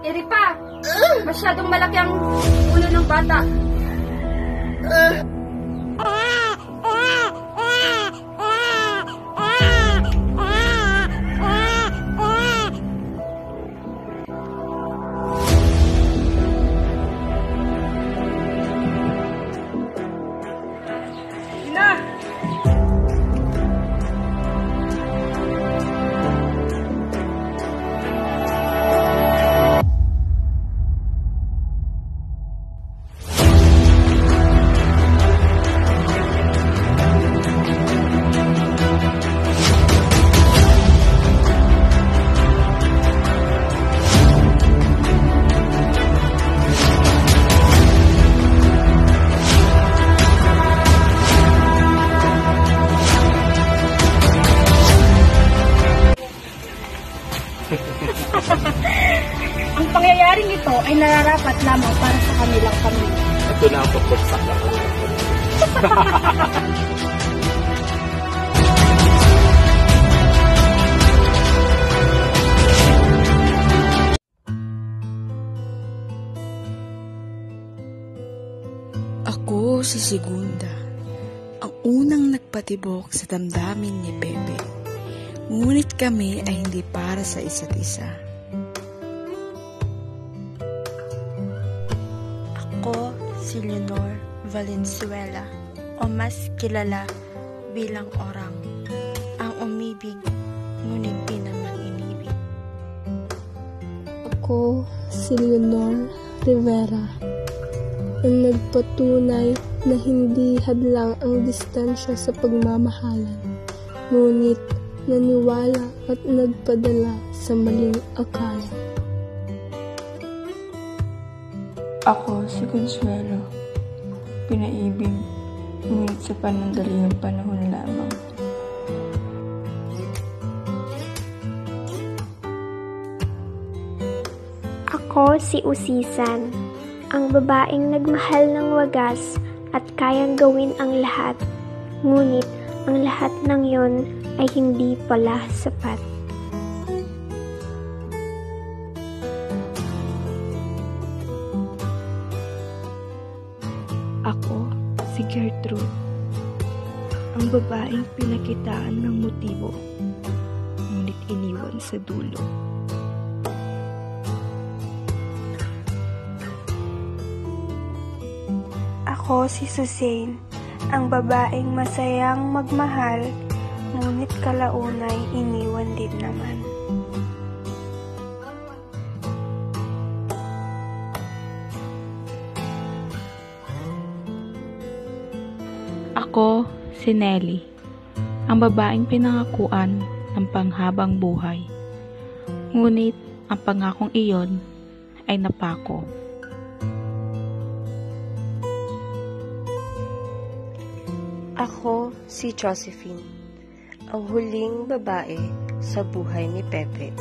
Iri pa! Masyadong malaki ang ulo ng bata. Ang pangyayaring ito ay nararapat lamang para sa kanilang pamilya. Ito na ang pagpagsak na ko. Ako si Segunda, ang unang nagpatibok sa damdamin ni Pepe. Ngunit kami ay hindi para sa isa't isa. Ako si Leonor Valenzuela, o mas kilala bilang Orang, ang umibig ngunit di naman inibig. Ako si Leonor Rivera, ang nagpatunay na hindi hadlang ang distansya sa pagmamahalan, ngunit naniwala at nagpadala sa maling akala. Ako si Consuelo, pinaibig, ngunit sa panandali ng panahon lamang. Ako si Usisan, ang babaeng nagmahal ng wagas at kayang gawin ang lahat, ngunit ang lahat ng yon ay hindi pala sapat. Ako si Gertrude, ang babaeng pinakitaan ng motibo, ngunit iniwan sa dulo. Ako si Suzanne, ang babaeng masayang magmahal, ngunit kalaunay iniwan din naman. Ako si Nelly, ang babaeng pinangakuan ng panghabang buhay, ngunit ang pangakong iyon ay napako. Ako si Josephine, ang huling babae sa buhay ni Pepe.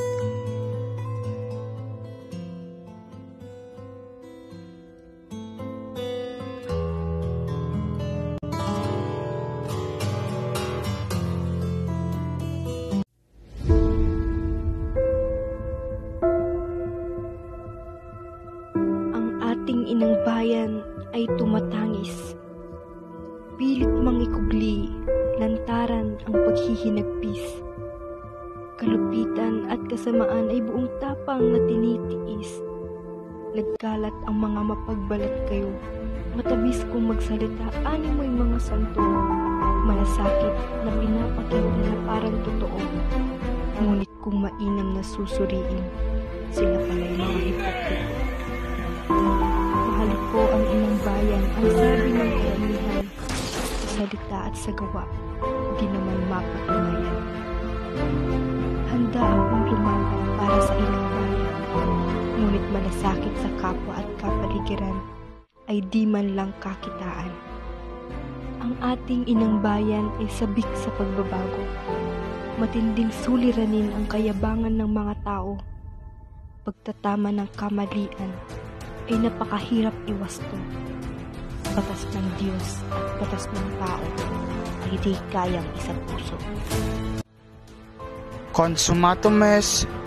Ang ating inang bayan ay tumatangis. Pilit mangikugli, lantaran ang paghihinagpis. Kalupitan at kasamaan ay buong tapang na tinitiis. Nagkalat ang mga mapagbalat kayo, matabis kong magsalita, ani mo'y mga santo. Malasakit na pinapakita na parang totoo, ngunit kung mainam na susuriin, sila pala'y mga hipokrito. Mahal ko ang inang bayan, ang sabi ng karamihan, salita at sa gawa, di naman mapatunayan. Handa akong lumaban para sa ilang bayan, ngunit malasakit sa kapwa at kapaligiran ay di man lang kakitaan. Ang ating inang bayan ay sabik sa pagbabago. Matinding suliranin ang kayabangan ng mga tao. Pagtatama ng kamalian ay napakahirap iwasto. Batas ng Diyos at batas ng tao ay di kayang isang puso. Consumatum est.